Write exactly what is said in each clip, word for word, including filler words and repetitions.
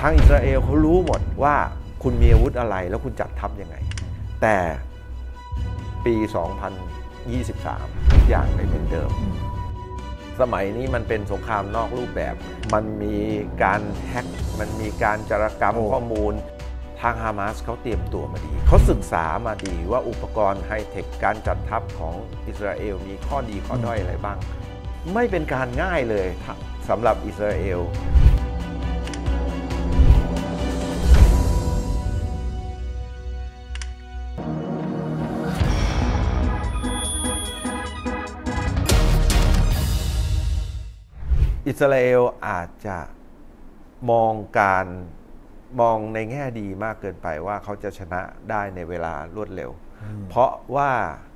างอิสราเอลเขารู้หมดว่าคุณมีอาวุธอะไรแล้วคุณจัดทัพยังไงแต่ปี สองพันยี่สิบสาม ทุกอย่างไม่เหมือนเดิมสมัยนี้มันเป็นสงครามนอกรูปแบบมันมีการแฮ็กมันมีการจารกรรมข้อมูลทางฮามาสเขาเตรียมตัวมาดีเขาศึกษามาดีว่าอุปกรณ์ไฮเทคการจัดทัพของอิสราเอลมีข้อดีข้อด้อยอะไรบ้างไม่เป็นการง่ายเลยสำหรับอิสราเอลอิสราเอลอาจจะมองการมองในแง่ดีมากเกินไปว่าเขาจะชนะได้ในเวลารวดเร็วเพราะว่า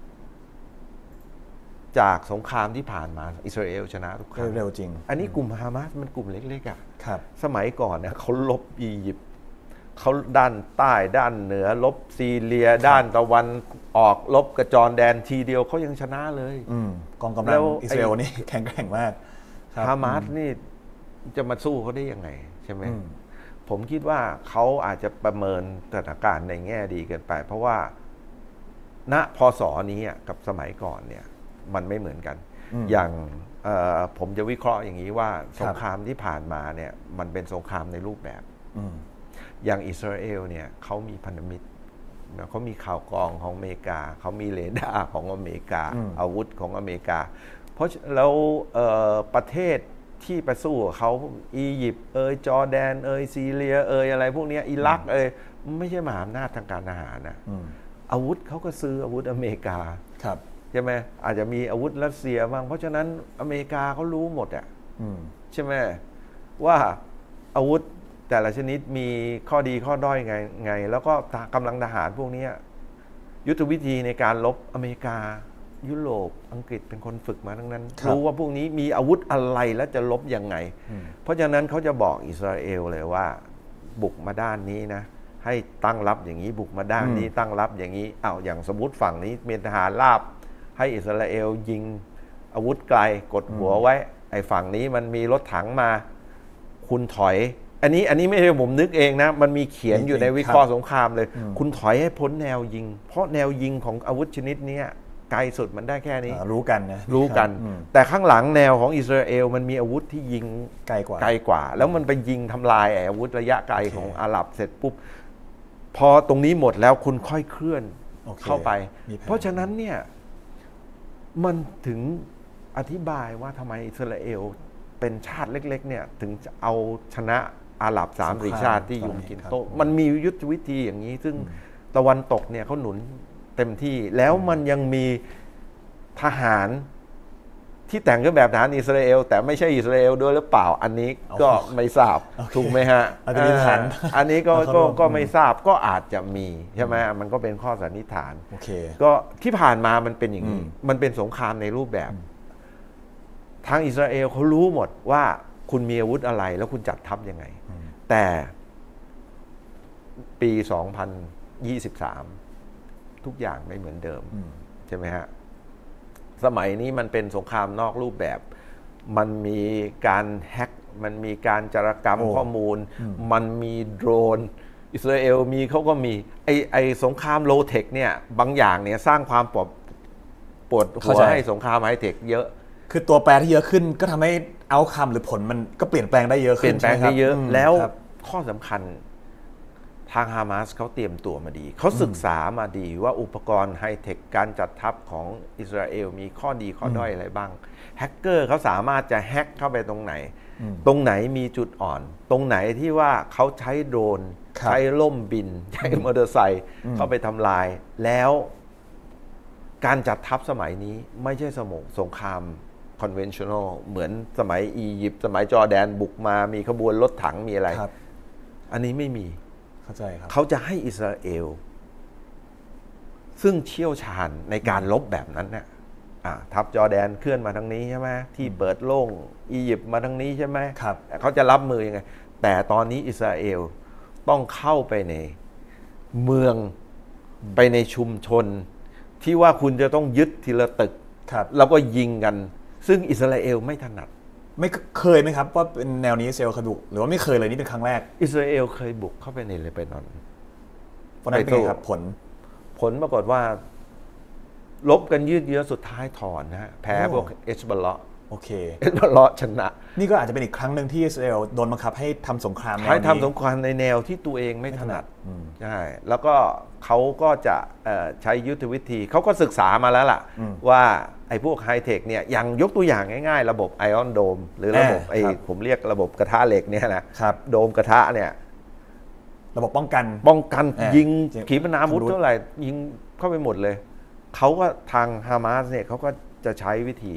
จากสงครามที่ผ่านมาอิสราเอลชนะทุกครั้งเร็วจริงอันนี้กลุ่มฮามาสมันกลุ่มเล็กๆอ่ะครับสมัยก่อนเนี่ยเขาลบอียิปต์เขาด้านใต้ด้านเหนือลบซีเรียด้านตะวันออกลบกระจรแดนทีเดียวเขายังชนะเลยกองกำลังอิสราเอลนี่แข็งแกร่งมากฮามาสนี่จะมาสู้เขาได้ยังไงใช่ไหมผมคิดว่าเขาอาจจะประเมินสถานการณ์ในแง่ดีเกินไปเพราะว่าณพศนี้กับสมัยก่อนเนี่ยมันไม่เหมือนกันอย่างผมจะวิเคราะห์อย่างนี้ว่าสงครามที่ผ่านมาเนี่ยมันเป็นสงครามในรูปแบบอย่างอิสราเอลเนี่ยเขามีพันธมิตรเขามีข่าวกรองของอเมริกาเขามีเรดาร์ของอเมริกาอาวุธของอเมริกาเพราะแล้วประเทศที่ไปสู้เขาอียิปต์เอยจอร์แดนเอยซีเรียเอยอะไรพวกนี้อิรักเอยไม่ใช่มหาอำนาจทางการทหารนะอาวุธเขาก็ซื้ออาวุธอเมริกาใช่ไหมอาจจะมีอาวุธรัสเซียบ้างเพราะฉะนั้นอเมริกาเขารู้หมดอ่ะใช่ไหมว่าอาวุธแต่ละชนิดมีข้อดีข้อด้อยไงไงแล้วก็กำลังทหารพวกนี้ยุทธวิธีในการลบอเมริกายุโรปอังกฤษเป็นคนฝึกมาทั้งนั้นรู้ว่าพวกนี้มีอาวุธอะไรและจะลบยังไงเพราะฉะนั้นเขาจะบอกอิสราเอลเลยว่าบุกมาด้านนี้นะให้ตั้งรับอย่างนี้บุกมาด้านนี้ตั้งรับอย่างนี้อ้าวอย่างสมมติฝั่งนี้มีทหารราบให้อิสราเอลยิงอาวุธไกลกดหัวไว้ไอ้ฝั่งนี้มันมีรถถังมาคุณถอยอันนี้อันนี้ไม่ใช่ผมนึกเองนะมันมีเขียนอยู่ในวิเคราะห์สงครามเลยคุณถอยให้พ้นแนวยิงเพราะแนวยิงของอาวุธชนิดนี้ไกลสุดมันได้แค่นี้รู้กันนะรู้กันแต่ข้างหลังแนวของอิสราเอลมันมีอาวุธที่ยิงไกลกว่าไกลกว่าแล้วมันไปยิงทำลายอาวุธระยะไกลของอาหรับเสร็จปุ๊บพอตรงนี้หมดแล้วคุณค่อยเคลื่อนเข้าไปเพราะฉะนั้นเนี่ยมันถึงอธิบายว่าทำไมอิสราเอลเป็นชาติเล็กๆเนี่ยถึงจะเอาชนะอาหรับสามสี่ชาติที่อยู่กินโต๊ะมันมียุทธวิธีอย่างนี้ซึ่งตะวันตกเนี่ยเขาหนุนเต็มที่แล้วมันยังมีทหารที่แต่งเครื่องแบบทหารอิสราเอลแต่ไม่ใช่อิสราเอลด้วยหรือเปล่าอันนี้ก็ไม่ทราบถูกไหมฮะอันนี้ก็ก็ก็ไม่ทราบก็อาจจะมีใช่ไหมมันก็เป็นข้อสันนิษฐานก็ที่ผ่านมามันเป็นอย่างนี้มันเป็นสงครามในรูปแบบทางอิสราเอลเขารู้หมดว่าคุณมีอาวุธอะไรแล้วคุณจัดทัพยังไงแต่ปี สองพันยี่สิบสาม ทุกอย่างไม่เหมือนเดิมใช่ไหมฮะสมัยนี้มันเป็นสงครามนอกรูปแบบมันมีการแฮ็กมันมีการจารกรรมข้อมูลมันมีโดรนอิสราเอลมีเขาก็มีไอไอสงครามโลเทคเนี่ยบางอย่างเนี่ยสร้างความปวดปวดหัวให้สงครามไฮเทคเยอะคือตัวแปรที่เยอะขึ้นก็ทำให้เอาคำหรือผลมันก็เปลี่ยนแปลงได้เยอะขึ้นเปลี่ยนแปลงได้เยอะแล้วข้อสำคัญทางฮามาสเขาเตรียมตัวมาดีเขาศึกษามาดีว่าอุปกรณ์ไฮเทคการจัดทัพของอิสราเอลมีข้อดีข้อด้อยอะไรบ้างแฮกเกอร์เขาสามารถจะแฮกเข้าไปตรงไหนตรงไหนมีจุดอ่อนตรงไหนที่ว่าเขาใช้โดรนใช้ล่มบินใช้มอเตอร์ไซค์เข้าไปทำลายแล้วการจัดทัพสมัยนี้ไม่ใช่สมงสงครามconventional เหมือนสมัยอียิปต์สมัยจอร์แดนบุกมามีขบวนรถถังมีอะไรอันนี้ไม่มีเข้าใจครับเขาจะให้อิสราเอลซึ่งเชี่ยวชาญในการลบแบบนั้นเนี่ยทัพจอร์แดนเคลื่อนมาทางนี้ใช่ไหมที่เปิดโล่งอียิปต์มาทางนี้ใช่ไหมครับเขาจะรับมือยังไงแต่ตอนนี้อิสราเอลต้องเข้าไปในเมืองไปในชุมชนที่ว่าคุณจะต้องยึดทีละตึกแล้วก็ยิงกันซึ่งอิสราเอลไม่ถนัดไม่เคยไหมครับว่าเป็นแนวนี้อิสราเอลเคยบุกหรือว่าไม่เคยเลยนี่เป็นครั้งแรกอิสราเอลเคยบุกเข้าไปในเลบานอนตอนนั้นเป็นไงครับผลผลปรากฏว่าลบกันยืดเยื้อสุดท้ายถอนนะฮะแพ้พวกเอชบอลเลาะโอเคเอชบอลเลาะชนะนี่ก็อาจจะเป็นอีกครั้งหนึ่งที่อิสราเอลโดนบังคับให้ทำสงครามแนวนี้ให้ทำสงครามในแนวที่ตัวเองไม่ถนัดใช่แล้วก็เขาก็จะใช้ยุทธวิธีเขาก็ศึกษามาแล้วล่ะว่าไอ้พวกไฮเทคเนี่ยอย่างยกตัวอย่างง่ายๆระบบไอออนโดมหรือระบบไอ้ผมเรียกระบบกระทะเหล็กเนี่ยนะโดมกระทะเนี่ยระบบป้องกันป้องกันยิงขีปนาวุธเท่าไหร่ยิงเข้าไปหมดเลยเขาก็ทางฮามาสเนี่ยเขาก็จะใช้วิธี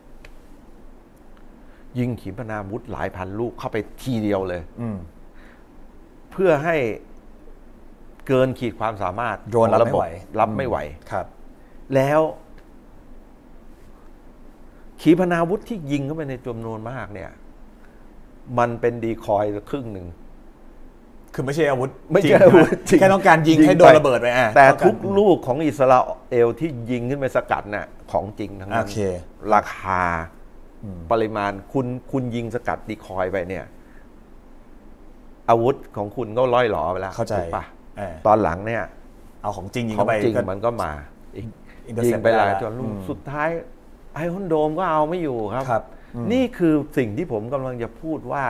ยิงขีปนาวุธหลายพันลูกเข้าไปทีเดียวเลยเพื่อให้เกินขีดความสามารถโดนรับไม่ไหวรับไม่ไหวครับแล้วขีปนาวุธที่ยิงเข้าไปในจำนวนมากเนี่ยมันเป็นดีคอยครึ่งหนึ่งคือไม่ใช่อาวุธไม่ใช่อาวุธแค่ต้องการยิงให้โดนระเบิดไปอ่ะแต่ทุกลูกของอิสราเอลที่ยิงขึ้นไปสกัดน่ะของจริงทั้งนั้นราคาปริมาณคุณคุณยิงสกัดดีคอยไปเนี่ยอาวุธของคุณก็ล่อยหลอไปแล้วเข้าใจป่ะตอนหลังเนี่ยเอาของจริงยิงเข้าไปจริงมันก็มายิงไปหลายจนลูกสุดท้ายไอคอนโดมก็เอาไม่อยู่ครับนี่คือสิ่งที่ผมกำลังจะพูดว่า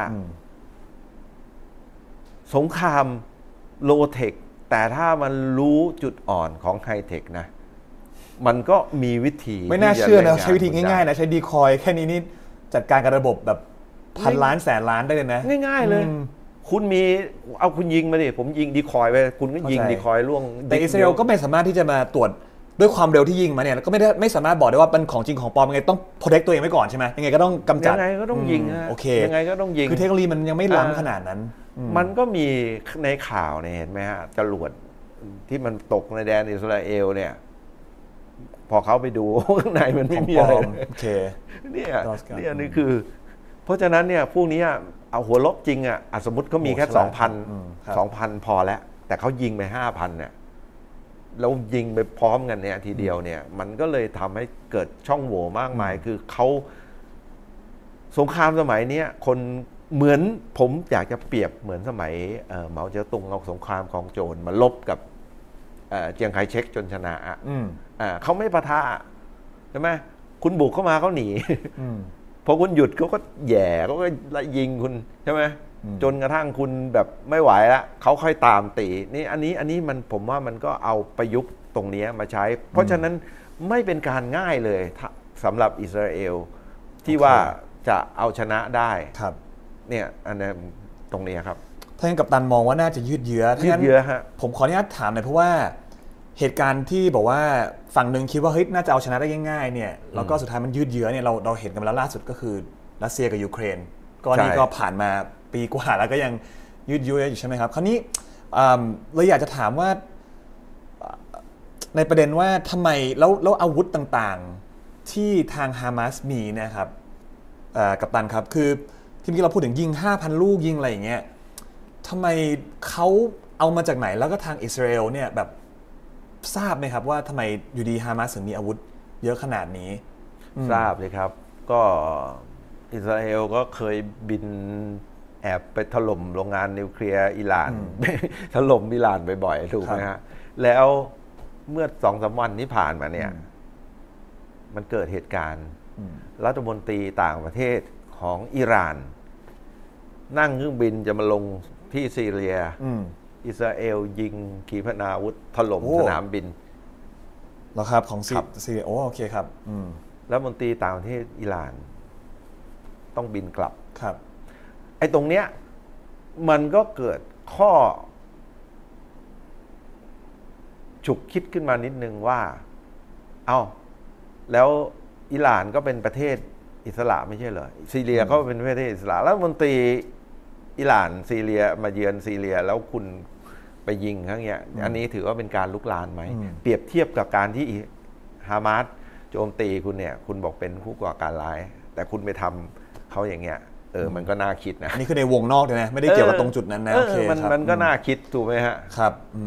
สงครามโลเทคแต่ถ้ามันรู้จุดอ่อนของไฮเทคนะมันก็มีวิธีไม่น่าเชื่อนะใช้วิธีง่ายๆนะใช้ดีคอยแค่นี้นี่จัดการกับระบบแบบพันล้านแสนล้านได้เลยนะง่ายๆเลยคุณมีเอาคุณยิงมาดิผมยิงดีคอยไปคุณก็ยิงดีคอยล่วงแต่อิสราเอลก็ไม่สามารถที่จะมาตรวจด้วยความเร็วที่ยิงมาเนี่ยแล้วก็ไม่ได้ไม่สามารถบอกได้ว่าเป็นของจริงของปลอมยังไงต้องโปรเทคตัวเองไว้ก่อนใช่ไหมยังไงก็ต้องกำจัดยังไงก็ต้องยิงฮะโอเคยังไงก็ต้องยิงคือเทคโนโลยีมันยังไม่ล้ำขนาดนั้นมันก็มีในข่าวเนี่ยเห็นไหมฮะจรวดที่มันตกในแดนอิสราเอลเนี่ยพอเขาไปดูข้างในมันไม่มีอะไรโอเคเนี่ยเนี่ยนี่คือเพราะฉะนั้นเนี่ยพวกนี้เอาหัวลบจริงอ่ะสมมติเขามีแค่สองพันสองพันพอแล้วแต่เขายิงไปห้าพันเนี่ยแล้วยิงไปพร้อมกันเนี่ยทีเดียวเนี่ยมันก็เลยทำให้เกิดช่องโหว่มากมายคือเขาสงครามสมัยนี้คนเหมือนผมอยากจะเปรียบเหมือนสมัยเหมาเจ๋อตุงเอาสงครามกองโจรมาลบกับเจียงไคเชกจนชนะอ่ะเขาไม่ปะทะใช่ไหมคุณบุกเข้ามาเขาหนีพอคุณหยุดเขาก็แย่เขาก็ยิงคุณใช่ไหมจนกระทั่งคุณแบบไม่ไหวแล้วเขาค่อยตามตีนี่อันนี้อันนี้มันผมว่ามันก็เอาประยุกต์ตรงนี้มาใช้เพราะฉะนั้นไม่เป็นการง่ายเลยสำหรับอิสราเอลที่ว่าจะเอาชนะได้ครับเนี่ยอันนี้ตรงนี้ครับท่านกัปตันมองว่าน่าจะยืดเยื้อยืดเยื้อฮะผมขออนุญาตถามหน่อยเพราะว่าเหตุการณ์ที่บอกว่าฝั่งหนึ่งคิดว่าเฮ้ยน่าจะเอาชนะได้ง่ายๆเนี่ยแล้วก็สุดท้ายมันยืดเยื้อเนี่ยเราเราเห็นกันมาแล้วล่าสุดก็คือรัสเซียกับยูเครนก็นี่ก็ผ่านมาปีกว่าแล้วก็ยังยืดเยื้ออยู่ใช่ไหมครับคราวนี้เราอยากจะถามว่าในประเด็นว่าทำไมแล้วแล้วอาวุธต่างๆที่ทางฮามาสมีนะครับกัปตันครับคือที่เมื่อกี้เราพูดถึงยิง ห้าพัน ลูกยิงอะไรอย่างเงี้ยทำไมเขาเอามาจากไหนแล้วก็ทางอิสราเอลเนี่ยแบบทราบไหมครับว่าทำไมอยู่ดีฮามาสถึงมีอาวุธเยอะขนาดนี้ทราบเลยครับก็อิสราเอลก็เคยบินแอบไปถล่มโรงงานนิวเคลียร์อิหร่านถล่มอิหร่านบ่อยๆถูกไหมฮะแล้วเมื่อสองสามวันที่ผ่านมาเนี่ยมันเกิดเหตุการณ์รัฐมนตรีต่างประเทศของอิหร่านนั่งเครื่องบินจะมาลงที่ซีเรียอิสราเอลยิงขีปนาวุธถล่มสนามบินเหรอครับของซีเรียโอ้โอเคครับรัฐมนตรีต่างประเทศอิหร่านต้องบินกลับครับไอ้ตรงเนี้ยมันก็เกิดข้อฉุกคิดขึ้นมานิดนึงว่าเอ้าแล้วอิหร่านก็เป็นประเทศอิสระไม่ใช่เหรอซีเรียก็เป็นประเทศอิสระแล้วรัฐมนตรีอิหร่านซีเรียมาเยือนซีเรียแล้วคุณไปยิงครั้งเนี้ยอันนี้ถือว่าเป็นการลุกลานไหมเปรียบเทียบกับการที่ฮามาสโจมตีคุณเนี่ยคุณบอกเป็นผู้ก่อการร้ายแต่คุณไปทำเขาอย่างเงี้ยเออมันก็น่าคิดนะนี่คือในวงนอกเลยนะไม่ได้เกี่ยวกับตรงจุดนั้นนะโอเคมันมันก็น่าคิดถูกไหมฮะครับ